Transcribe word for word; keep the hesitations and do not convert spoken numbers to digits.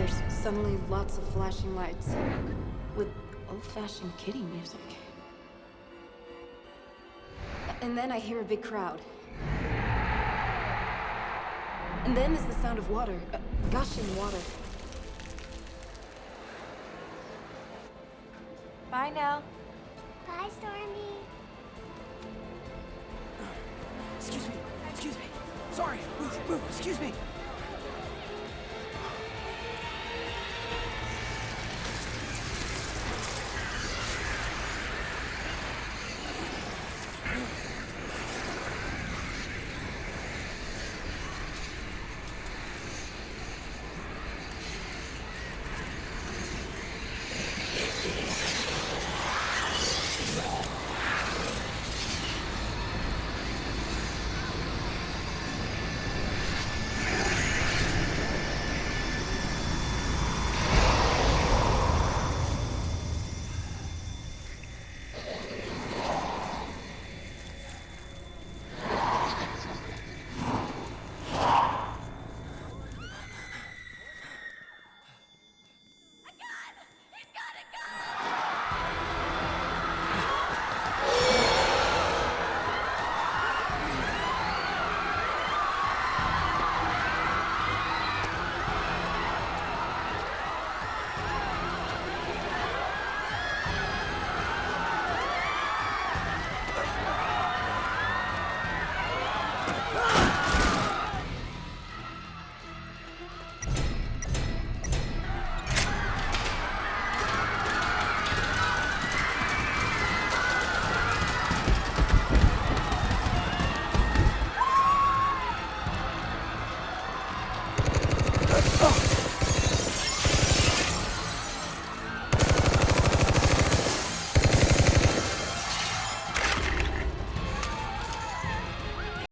there's suddenly lots of flashing lights with old-fashioned kiddie music. And then I hear a big crowd. And then there's the sound of water, uh, gushing water. Bye now. Bye, Stormy. Excuse me, excuse me. Sorry, move, move, excuse me.